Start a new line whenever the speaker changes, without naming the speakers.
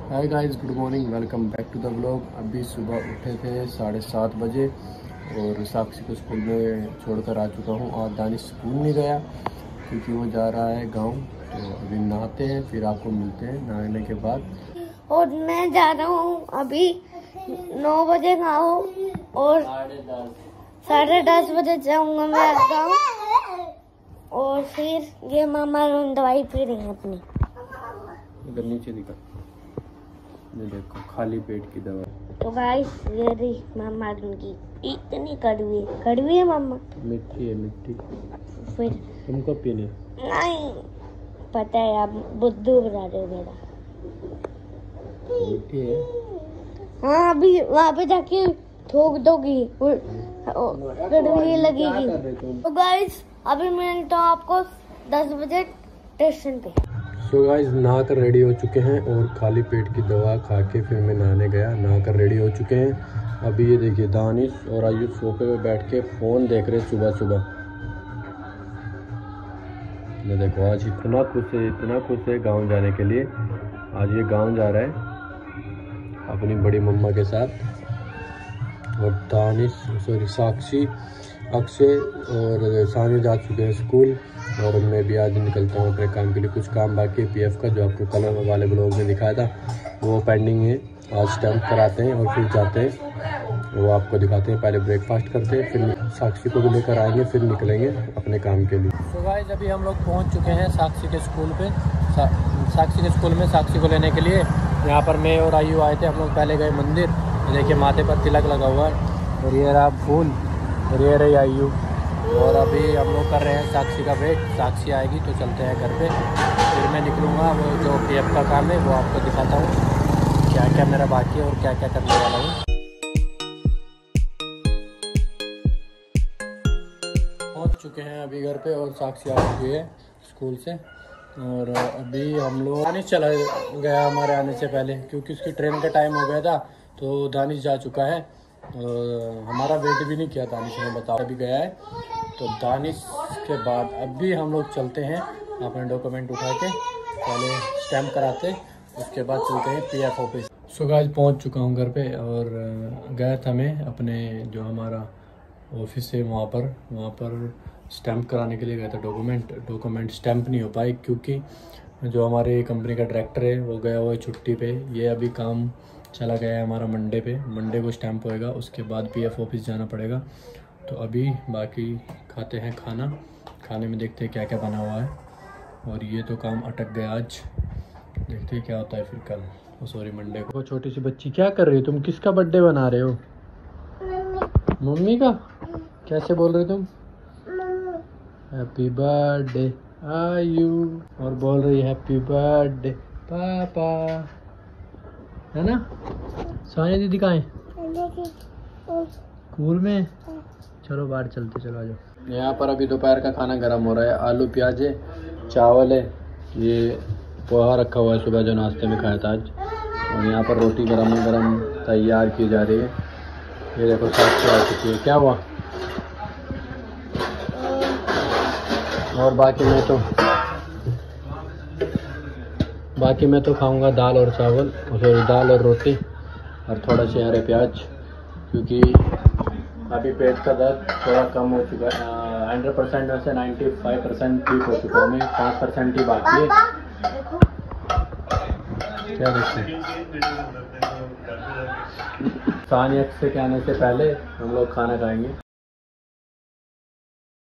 Hi guys, good morning, welcome back to the vlog. अभी सुबह उठे थे 7:30 बजे और साक्षी को स्कूल में छोड़कर आ चुका हूँ। और दानिश स्कूल नहीं गया क्योंकि वो जा रहा है गांव। तो अभी नहाते हैं, फिर आपको मिलते हैं नहाने के बाद।
और मैं जा रहा हूँ अभी 9 बजे गाँव और 10:30 बजे जाऊँगा मैं गाँव। और फिर ये मामा दवाई पी रही है अपनी।
इधर नीचे दिखा, ये देखो खाली पेट की दवा।
तो गाइस ये रही मामा की, इतनी कड़वी है मामा।
मिट्टी है मिट्टी।
फिर
तुमको पीनी?
नहीं पता है, आप बुद्धू बना रहे हो मेरा।
मिट्टी है।
हाँ अभी वहाँ पे जाके थूक दोगी, कड़वी लगेगी। तो गाइस अभी मिलता हूँ आपको 10 बजे स्टेशन पे।
सो गाइस नहा कर रेडी हो चुके हैं और खाली पेट की दवा खा के फिर मैं नहाने गया। नहा कर रेडी हो चुके हैं। अभी ये देखिए दानिश और आयुष सोफे पे बैठ के फ़ोन देख रहे सुबह सुबह। ये देखो आज इतना खुश है गांव जाने के लिए। आज ये गांव जा रहा है अपनी बड़ी मम्मा के साथ। और दानिश साक्षी, अक्षय और सानी जा चुके हैं स्कूल। और मैं भी आज निकलता हूँ अपने काम के लिए। कुछ काम बाकी है पीएफ का, जो आपको कल वाले ब्लॉग में दिखाया था, वो पेंडिंग है। आज स्टैम्प कराते हैं और फिर जाते हैं, वो आपको दिखाते हैं। पहले ब्रेकफास्ट करते हैं, फिर साक्षी को भी लेकर आएंगे, फिर निकलेंगे अपने काम के लिए। तो गाइस अभी हम लोग पहुँच चुके हैं साक्षी के स्कूल पे। साक्षी के स्कूल में साक्षी को लेने के लिए यहाँ पर मैं और आयु आए थे। हम लोग पहले गए मंदिर, देखिए माथे पर तिलक लगा हुआ है और ये रहा फूल और ये रही आयु। और अभी हम लोग कर रहे हैं साक्षी का वेट। साक्षी आएगी तो चलते हैं घर पे, फिर मैं निकलूँगा। वो जो पीएफ का काम है वो आपको दिखाता हूँ, क्या क्या मेरा बाकी है और क्या क्या करने वाला हूँ। पहुँच चुके हैं अभी घर पे और साक्षी आ चुकी है स्कूल से। और अभी हम लोग दानिश चला गया हमारे आने से पहले, क्योंकि उसकी ट्रेन का टाइम हो गया था। तो दानिश जा चुका है और हमारा वेट भी नहीं किया दानिश ने, बता अभी गया है। तो दानिश के बाद अभी हम लोग चलते हैं अपने डॉक्यूमेंट उठा के, पहले स्टैम्प कराते, उसके बाद चलते हैं पीएफ ऑफिस। सो गाइस पहुंच चुका हूं घर पे और गया था मैं अपने जो हमारा ऑफिस है वहाँ पर स्टैम्प कराने के लिए गया था। डॉक्यूमेंट स्टैम्प नहीं हो पाए क्योंकि जो हमारे कंपनी का डायरेक्टर है वो गया हुआ है छुट्टी पे। ये अभी काम चला गया है हमारा मंडे को स्टैम्प होएगा, उसके बाद पीएफ ऑफिस जाना पड़ेगा। तो अभी बाकी खाते हैं खाने में देखते हैं क्या क्या बना हुआ है। और ये तो काम अटक गया आज, देखते हैं क्या होता है फिर कल, सॉरी मंडे को। छोटी सी बच्ची क्या कर रही हो तुम? किसका बर्थडे बना रहे हो? मम्मी का? कैसे बोल रहे तुम? हैप्पी बर्थडे आयु, और बोल रही हैप्पी बर्थडे पापा, है ना? सोनिया दीदी कहाँ है? स्कूल में। चलो बाहर चलते, चलो आ जाओ। यहाँ पर अभी दोपहर का खाना गर्म हो रहा है। आलू प्याज है, चावल है, ये पोहा रखा हुआ है सुबह जो नाश्ते में खाया था आज। और यहाँ पर रोटी गरम तैयार की जा रही है। ये देखो साक्षी आ चुकी है। क्या हुआ? और बाकी मैं तो खाऊंगा दाल और चावल, दाल और रोटी और थोड़ा सा हरे प्याज, क्योंकि अभी पेट का दर्द थोड़ा कम हो चुका है। 100% में से 95% ठीक हो चुका हूँ मैं, 5% ही बाकी है। क्या देखते हैं? सानिया के आने से पहले हम लोग खाना खाएंगे।